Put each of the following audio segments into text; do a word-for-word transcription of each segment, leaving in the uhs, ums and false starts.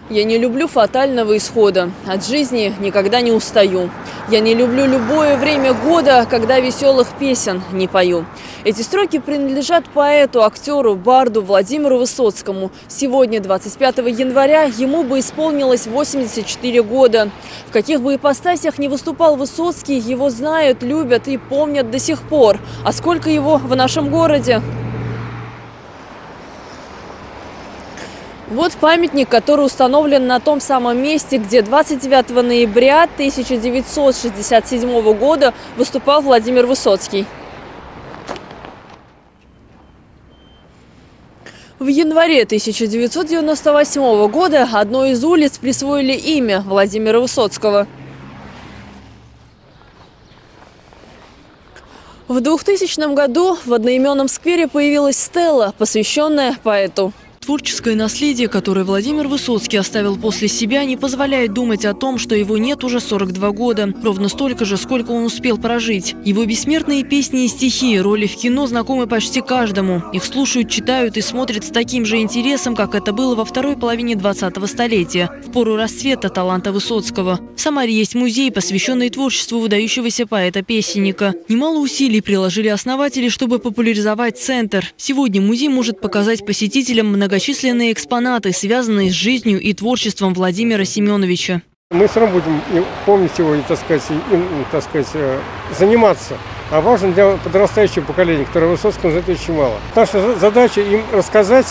Я не люблю фатального исхода. От жизни никогда не устаю. Я не люблю любое время года, когда веселых песен не пою. Эти строки принадлежат поэту, актеру, барду Владимиру Высоцкому. Сегодня, двадцать пятого января, ему бы исполнилось восемьдесят четыре года. В каких бы ипостасях ни выступал Высоцкий, его знают, любят и помнят до сих пор. А сколько его в нашем городе? Вот памятник, который установлен на том самом месте, где двадцать девятого ноября тысяча девятьсот шестьдесят седьмого года выступал Владимир Высоцкий. В январе тысяча девятьсот девяносто восьмого года одной из улиц присвоили имя Владимира Высоцкого. В двухтысячном году в одноименном сквере появилась стела, посвященная поэту. Творческое наследие, которое Владимир Высоцкий оставил после себя, не позволяет думать о том, что его нет уже сорок два года. Ровно столько же, сколько он успел прожить. Его бессмертные песни и стихи, роли в кино знакомы почти каждому. Их слушают, читают и смотрят с таким же интересом, как это было во второй половине двадцатого столетия, в пору расцвета таланта Высоцкого. В Самаре есть музей, посвященный творчеству выдающегося поэта-песенника. Немало усилий приложили основатели, чтобы популяризовать центр. Сегодня музей может показать посетителям многочисленные Многочисленные экспонаты, связанные с жизнью и творчеством Владимира Семеновича. Мы все равно будем помнить его и, так сказать, им, так сказать, заниматься. А важно для подрастающего поколения, которое Высоцкого знает очень мало. Наша задача им рассказать,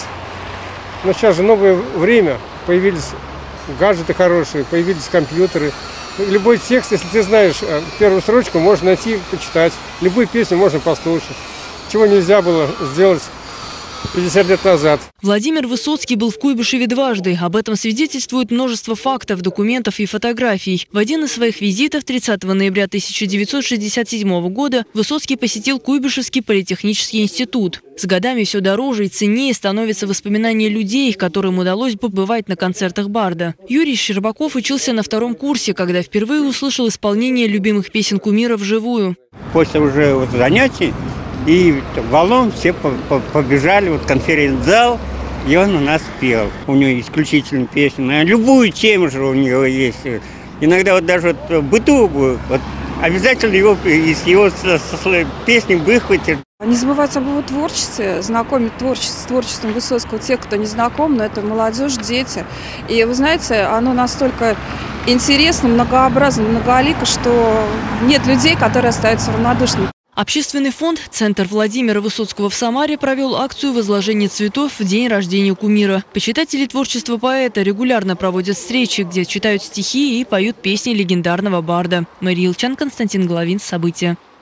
но сейчас же новое время, появились гаджеты хорошие, появились компьютеры. Любой текст, если ты знаешь первую строчку, можно найти, почитать. Любую песню можно послушать. Чего нельзя было сделать пятьдесят лет назад. Владимир Высоцкий был в Куйбышеве дважды. Об этом свидетельствует множество фактов, документов и фотографий. В один из своих визитов тридцатого ноября тысяча девятьсот шестьдесят седьмого года Высоцкий посетил Куйбышевский политехнический институт. С годами все дороже и ценнее становятся воспоминания людей, которым удалось побывать на концертах барда. Юрий Щербаков учился на втором курсе, когда впервые услышал исполнение любимых песен кумира вживую. После уже вот занятий и валом все побежали вот в конференц-зал, и он у нас пел. У него исключительная песня, на любую тему же у него есть. Иногда вот даже вот в быту вот, обязательно его из его песни выхватят. Не забывать об его творчестве, знакомить творчество, с творчеством Высоцкого тех, кто не знаком, но это молодежь, дети. И вы знаете, оно настолько интересно, многообразно, многолико, что нет людей, которые остаются равнодушными. Общественный фонд «Центр Владимира Высоцкого» в Самаре провел акцию возложения цветов в день рождения кумира. Почитатели творчества поэта регулярно проводят встречи, где читают стихи и поют песни легендарного барда. Мария Илчан, Константин Головин. События.